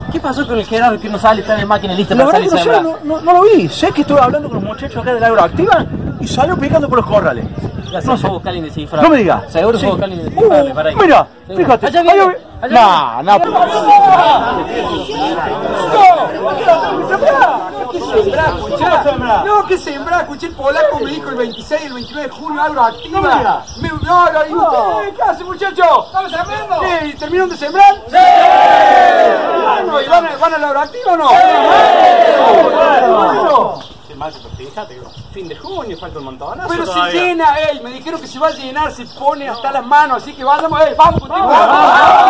¿Qué pasó con el Gerardo que no sale? Está en máquina lista La para verdad salir que a sembrar. no lo vi. Sé que estuve hablando con los muchachos acá de la Agroactiva y salió picando por los corrales. Ya No se sé. fue a buscar el indescifrable. No me digas. Seguro se Sí. fue a buscar el indescifrable. Para ahí. Mira, Seguro. fíjate. Allá viene. No. No, que sembrar, escuché el polaco, me dijo el 26 y el 29 de junio Agroactiva. ¿Y ustedes qué hacen, muchachos? ¿Estamos sembrando? Sí, ¿terminaron de sembrar? ¡Sí! Bueno, ¿y van a la Agroactiva o no? ¡Sí! Fíjate, fin de junio, falta un montón. Pero se llena, me dijeron que se va a llenar, se pone hasta las manos, así que vamos, vamos.